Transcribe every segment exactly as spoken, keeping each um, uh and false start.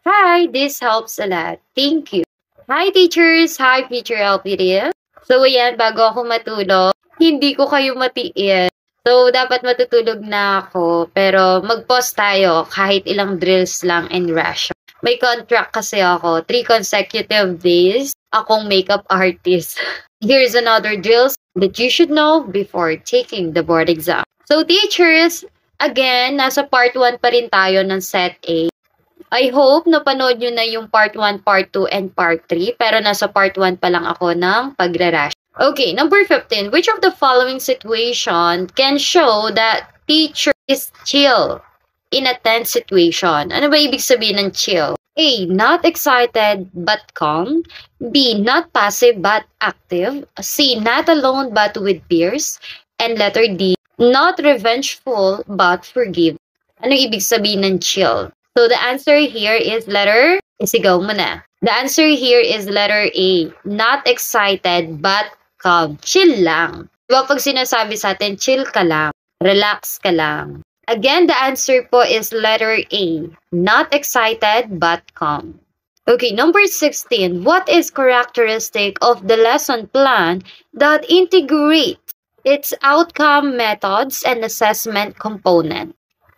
Hi, this helps a lot. Thank you. Hi, teachers! Hi, future L P D F. So, ayan, bago ako matulog, hindi ko kayo matiin. So, dapat matutulog na ako. Pero, mag-pause tayo kahit ilang drills lang and rush. May contract kasi ako. Three consecutive days, akong makeup artist. Here's another drills that you should know before taking the board exam. So, teachers, again, nasa part one pa rin tayo ng set A. I hope napanood nyo na yung part one, part two, and part three. Pero nasa part one pa lang ako ng pagra-rush. Okay, number fifteen. Which of the following situation can show that teacher is chill in a tense situation? Ano ba ibig sabihin ng chill? A. Not excited but calm. B. Not passive but active. C. Not alone but with peers. And letter D. Not revengeful but forgiving. Ano ibig sabihin ng chill? So the answer here is letter, isigaw mo na. The answer here is letter A. Not excited but calm. Chill lang. Diba pag sinasabi sa atin, chill ka lang. Relax ka lang. Again, the answer po is letter A. Not excited but calm. Okay, number sixteen. What is characteristic of the lesson plan that integrate its outcome methods and assessment component?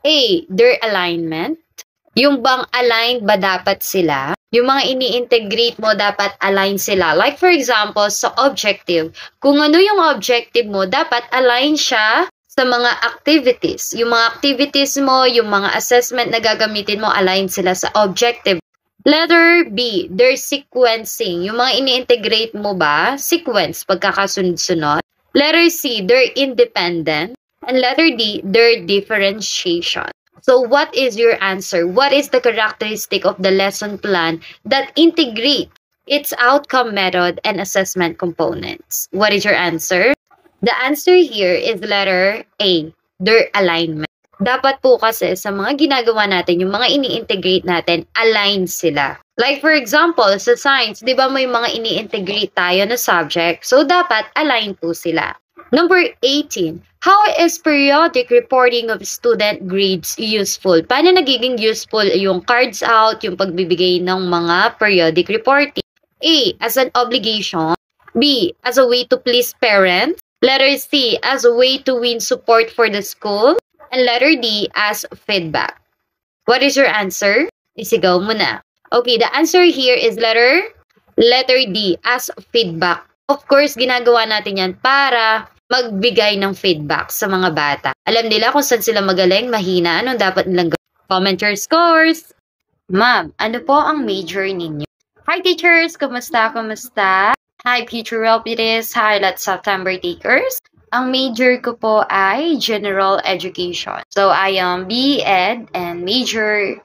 A. Their alignment. Yung bang aligned ba dapat sila? Yung mga ini-integrate mo dapat align sila. Like for example, sa objective. Kung ano yung objective mo, dapat align siya sa mga activities. Yung mga activities mo, yung mga assessment na gagamitin mo, align sila sa objective. Letter B, their sequencing. Yung mga ini-integrate mo ba? Sequence, pagkakasunod-sunod. Letter C, their independent. And letter D, their differentiation. So what is your answer? What is the characteristic of the lesson plan that integrate its outcome method and assessment components? What is your answer? The answer here is letter A, their alignment. Dapat po kasi sa mga ginagawa natin, yung mga ini-integrate natin, align sila. Like for example, sa science, di ba may mga ini-integrate tayo na subject? So dapat align po sila. Number eighteen. How is periodic reporting of student grades useful? Paano nagiging useful yung cards out, yung pagbibigay ng mga periodic reporting? A. As an obligation. B. As a way to please parents. Letter C. As a way to win support for the school. And letter D. As feedback. What is your answer? Isigaw mo na. Okay, the answer here is letter, letter D. As feedback. Of course, ginagawa natin yan para magbigay ng feedback sa mga bata. Alam nila kung saan sila magaling, mahina, anong dapat nilang gawin. Comment your scores! Ma'am, ano po ang major ninyo? Hi teachers! Kumusta? Kumusta? Hi future L P D S! Hi lahat September takers! Ang major ko po ay General Education. So I am B Ed and major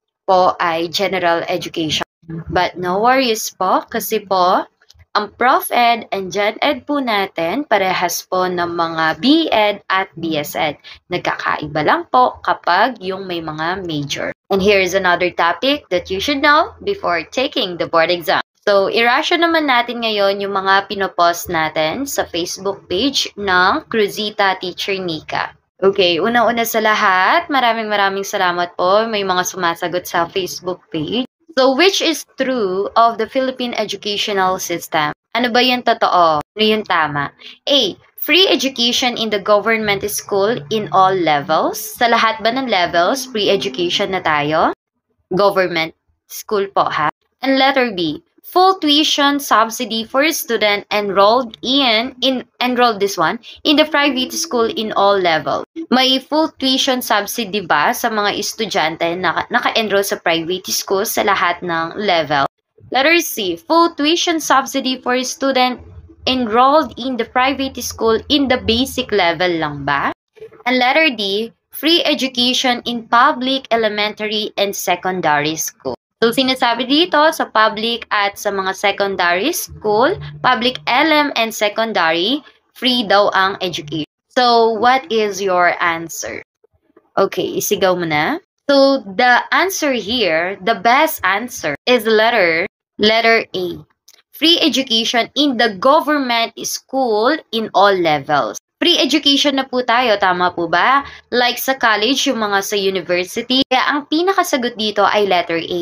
po ay General Education. But no worries po kasi po ang Prof Ed and Gen Ed po natin, parehas po ng mga B Ed at B S Ed. Nagkakaiba lang po kapag yung may mga major. And here is another topic that you should know before taking the board exam. So, i-ratio naman natin ngayon yung mga pinopost natin sa Facebook page ng Cruzita Teacher Nika. Okay, unang-una sa lahat, maraming maraming salamat po. May mga sumasagot sa Facebook page. So, which is true of the Philippine educational system? Ano ba yung totoo? Ano yung tama? A. Free education in the government school in all levels. Sa lahat ba ng levels, free education na tayo? Government school po, ha? And letter B. Full tuition subsidy for a student enrolled in, in enrolled this one, in the private school in all levels. May full tuition subsidy ba sa mga estudyante na naka-enroll sa private school sa lahat ng level? Letter C. Full tuition subsidy for a student enrolled in the private school in the basic level lang ba? And letter D. Free education in public elementary and secondary school. So, sinasabi dito sa public at sa mga secondary school, public L M and secondary, free daw ang education. So, what is your answer? Okay, isigaw mo na. So, the answer here, the best answer is letter, letter A. Free education in the government school in all levels. Free education na po tayo, tama po ba? Like sa college, yung mga sa university. Kaya ang pinakasagot dito ay letter A.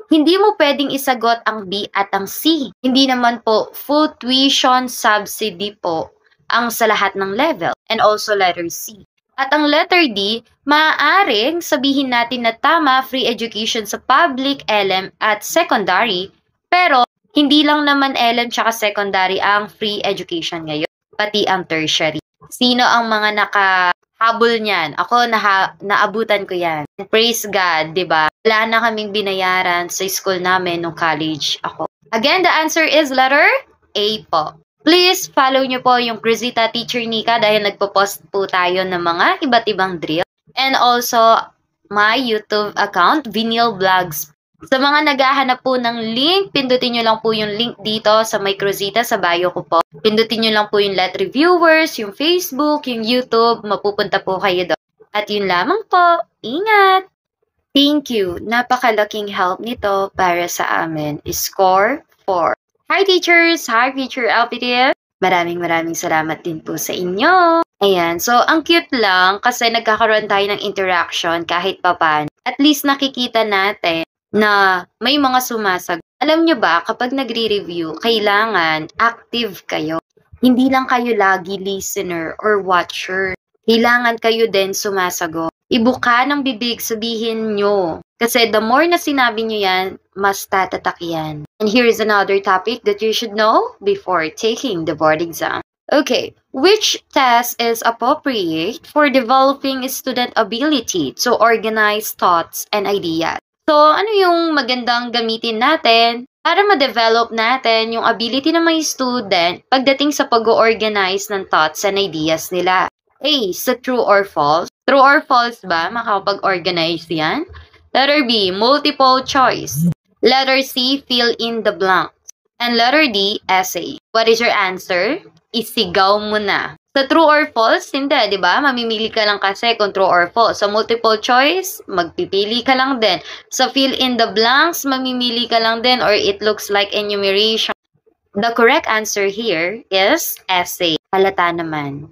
hindi mo pwedeng isagot ang B at ang C. Hindi naman po full tuition subsidy po ang sa lahat ng level. And also letter C. At ang letter D, maaaring sabihin natin na tama free education sa public, L M at secondary, pero hindi lang naman L M tsaka secondary ang free education ngayon, pati ang tertiary. Sino ang mga nakahabol niyan? Ako, naha, naabutan ko yan. Praise God, di ba? Wala na kaming binayaran sa school namin nung college ako. Again, the answer is letter A po. Please follow nyo po yung Cruzita Teacher Nika dahil nagpo-post po tayo ng mga iba't ibang drill. And also, my YouTube account, Vinyl Vlogs. Sa mga naghahanap po ng link, pindutin nyo lang po yung link dito sa my Cruzita sa bio ko po. Pindutin nyo lang po yung Let Reviewers, yung Facebook, yung YouTube, mapupunta po kayo doon. At yun lamang po, ingat! Thank you! Napakalaking help nito para sa amin. Score four. Hi teachers! Hi Future L P D F! Maraming maraming salamat din po sa inyo. Ayan, so ang cute lang kasi nagkakaroon tayo ng interaction kahit papan. At least nakikita natin na may mga sumasag. Alam nyo ba, kapag nagre-review, kailangan active kayo. Hindi lang kayo lagi listener or watcher. Kailangan kayo din sumasagot. Ibuka ng bibig, sabihin nyo. Kasi the more na sinabi nyo yan, mas tatatak yan. And here is another topic that you should know before taking the board exam. Okay, which test is appropriate for developing student ability to organize thoughts and ideas? So, ano yung magandang gamitin natin para ma-develop natin yung ability ng mga student pagdating sa pag-organize ng thoughts and ideas nila? A, sa true or false. True or false ba? Makapag-organize yan? Letter B, multiple choice. Letter C, fill in the blanks. And letter D, essay. What is your answer? Isigaw mo na. Sa true or false, hindi, di ba? Mamimili ka lang kasi kung true or false. Sa multiple choice, magpipili ka lang din. Sa fill in the blanks, mamimili ka lang din or it looks like enumeration. The correct answer here is essay. Halata naman.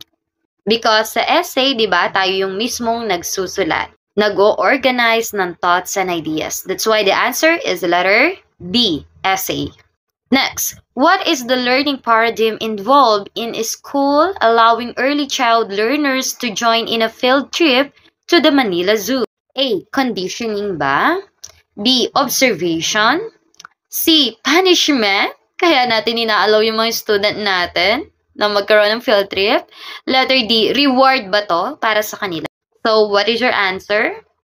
Because sa essay, di ba, tayo yung mismong nagsusulat. Nag-o-organize ng thoughts and ideas. That's why the answer is letter B, essay. Next, what is the learning paradigm involved in a school allowing early child learners to join in a field trip to the Manila Zoo? A, conditioning ba? B, observation? C, punishment? Kaya natin inaalaw yung mga student natin na magkaroon ng field trip. Letter D, reward ba to para sa kanila? So, what is your answer?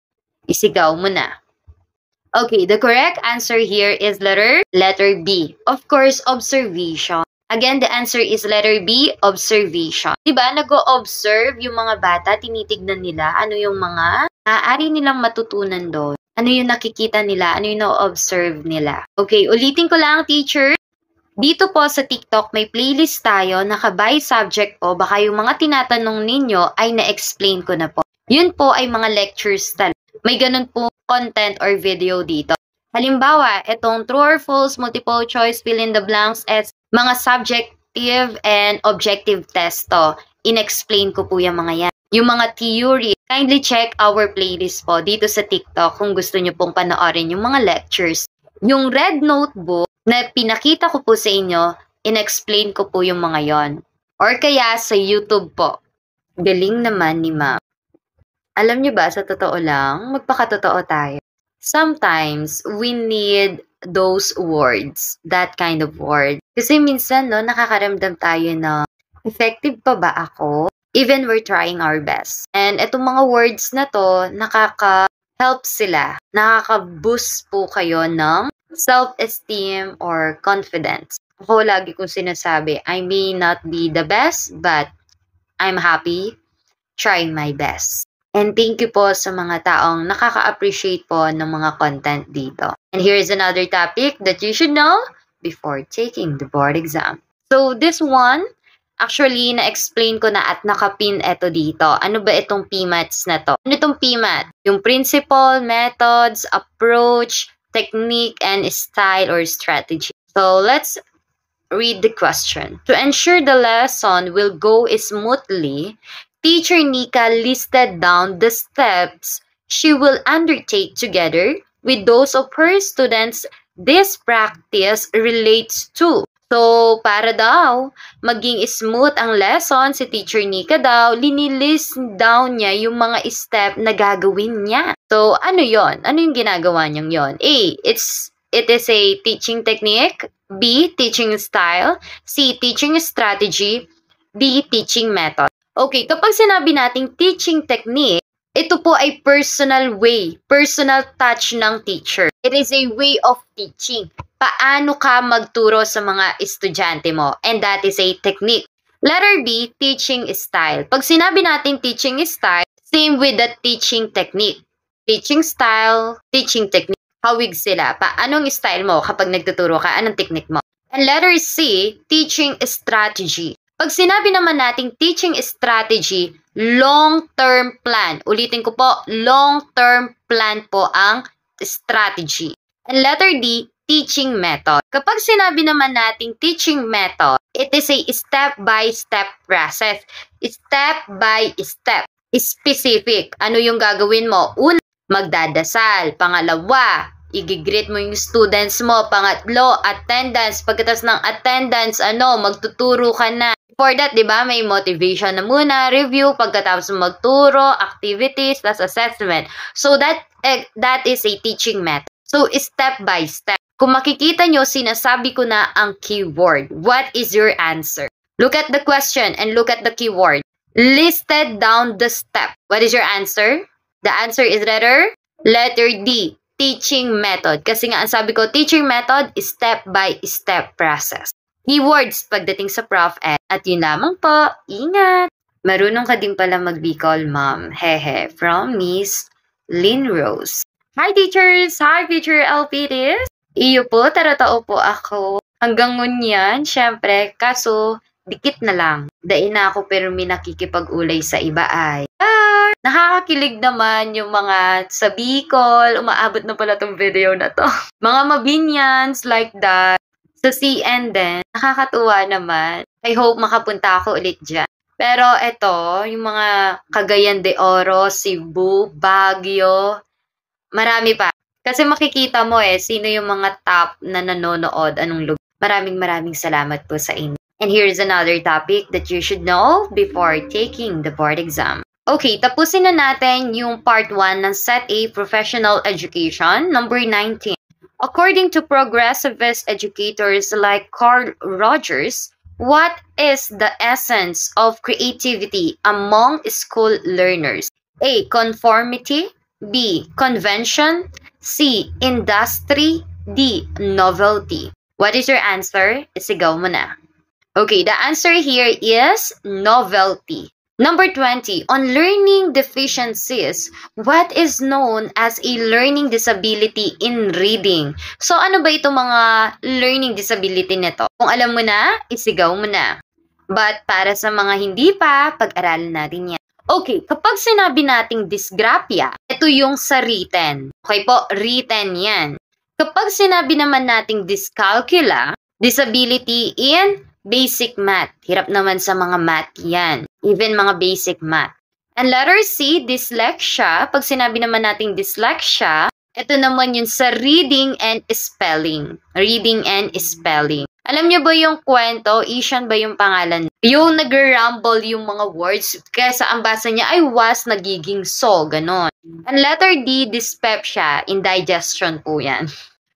Isigaw mo na. Okay, the correct answer here is letter, letter B. Of course, observation. Again, the answer is letter B, observation. Diba, nag-o-observe yung mga bata, tinitignan nila ano yung mga maaari nilang matutunan doon. Ano yung nakikita nila, ano yung na-observe nila. Okay, ulitin ko lang, teacher. Dito po sa TikTok, may playlist tayo, naka-by subject po. Baka yung mga tinatanong ninyo ay na-explain ko na po. Yun po ay mga lectures talaga. May ganun po content or video dito. Halimbawa, itong true or false, multiple choice, fill in the blanks, as mga subjective and objective test to. In-explain ko po yung mga yan. Yung mga theory, kindly check our playlist po dito sa TikTok kung gusto nyo pong panoorin yung mga lectures. Yung red notebook, na pinakita ko po sa inyo, in-explain ko po yung mga yon. Or kaya sa YouTube po. Galing naman ni ma'am. Alam nyo ba, sa totoo lang, magpakatotoo tayo. Sometimes, we need those words, that kind of word. Kasi minsan, no, nakakaramdam tayo na, effective pa ba ako? Even we're trying our best. And itong mga words na to, nakaka-help sila. Nakaka-boost po kayo ng self-esteem or confidence. Ako lagi kong sinasabi, I may not be the best, but I'm happy trying my best. And thank you po sa mga taong nakaka-appreciate po ng mga content dito. And here is another topic that you should know before taking the board exam. So this one, actually, na-explain ko na at nakapin ito dito. Ano ba itong P MATs na to? Ano itong P MAT? Yung principle, methods, approach, technique, and style or strategy. So let's read the question. To ensure the lesson will go smoothly, Teacher Nika listed down the steps she will undertake together with those of her students this practice relates to. So, para daw maging smooth ang lesson, si Teacher Nika daw, linilist down niya yung mga step na gagawin niya. So, ano yon? Ano yung ginagawa niyang yon? A, it's, it is a teaching technique. B, teaching style. C, teaching strategy. D, teaching method. Okay, kapag sinabi nating teaching technique, ito po ay personal way, personal touch ng teacher. It is a way of teaching. Paano ka magturo sa mga estudyante mo? And that is a technique. Letter B, teaching style. Pag sinabi natin teaching style, same with the teaching technique. Teaching style, teaching technique. Hawig sila. Paanong style mo kapag nagtuturo ka? Anong technique mo? And letter C, teaching strategy. Pag sinabi naman nating teaching strategy, long-term plan. Ulitin ko po, long-term plan po ang strategy. And letter D, teaching method. Kapag sinabi naman nating teaching method, it is a step-by-step process. Step by step. Specific. Ano yung gagawin mo? Una, magdadasal. Pangalawa, i-greet mo yung students mo. Pangatlo, attendance. Pagkatapos ng attendance, ano, magtuturo ka na. For that, di ba, may motivation na muna, review, pagkatapos magturo, activities, plus assessment. So, that, eh, that is a teaching method. So, step by step. Kung makikita nyo, sinasabi ko na ang keyword. What is your answer? Look at the question and look at the keyword. Listed down the step. What is your answer? The answer is letter? Letter D, teaching method. Kasi nga, ang sabi ko, teaching method is step-by-step process. Keywords pagdating sa Prof Ed. At yun lamang po, ingat! Marunong ka din pala mag-Bicol, ma'am. Hehe, from Miss Lynn Rose. Hi, teachers! Hi, Future L P Ds! Iyo po, taratao po ako. Hanggang ngunyan, syempre, kaso, dikit na lang. Dain na ako pero may nakikipag-ulay sa iba ay. Ah, nakakakilig naman yung mga sa Bicol. Umaabot na pala tong video na to. Mga Mabinyans like that. Sa C N din, nakakatuwa naman. I hope makapunta ako ulit dyan. Pero eto, yung mga Cagayan de Oro, Cebu, Baguio, marami pa. Kasi makikita mo eh, sino yung mga top na nanonood, anong lugar. Maraming maraming salamat po sa inyo. And here's another topic that you should know before taking the board exam. Okay, tapusin na natin yung part one ng Set A Professional Education, number nineteen. According to progressivist educators like Carl Rogers, what is the essence of creativity among school learners? A. Conformity. B. Convention. C. Industry. D. Novelty. What is your answer? Isigaw mo na. Okay, the answer here is novelty. Number twenty, on learning deficiencies, what is known as a learning disability in reading? So, ano ba itong mga learning disability nito? Kung alam mo na, isigaw mo na. But para sa mga hindi pa, pag-aralan natin yan. Okay, kapag sinabi nating dysgraphia, ito yung sa written. Okay po, written yan. Kapag sinabi naman nating dyscalculia, disability in basic math. Hirap naman sa mga math yan. Even mga basic math. And letter C, dyslexia. Pag sinabi naman nating dyslexia, ito naman yun sa reading and spelling. Reading and spelling. Alam niyo ba yung kwento? Ishan ba yung pangalan? Yung nag-rumble yung mga words. Kesa ang basa niya ay was nagiging so. Ganon. And letter D, dyspepsia. Indigestion po yan.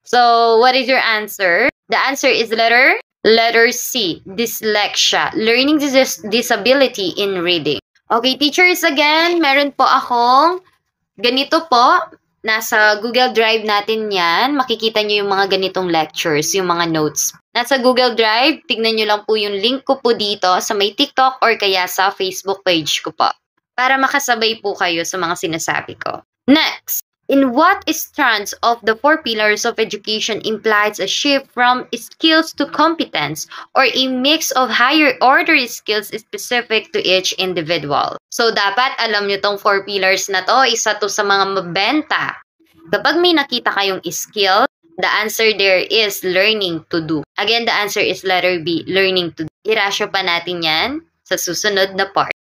So, what is your answer? The answer is letter Letter C, dyslexia, learning dis disability in reading. Okay, teachers, again, meron po akong ganito po. Nasa Google Drive natin yan. Makikita nyo yung mga ganitong lectures, yung mga notes. Nasa Google Drive, tignan nyo lang po yung link ko po dito sa may TikTok or kaya sa Facebook page ko po. Para makasabay po kayo sa mga sinasabi ko. Next. In what strands of the four pillars of education implies a shift from skills to competence or a mix of higher order skills specific to each individual? So, dapat alam nyo tong four pillars na to, isa to sa mga mabenta. Kapag may nakita kayong skill, the answer there is learning to do. Again, the answer is letter B, learning to do. Irasyo pa natin yan sa susunod na part.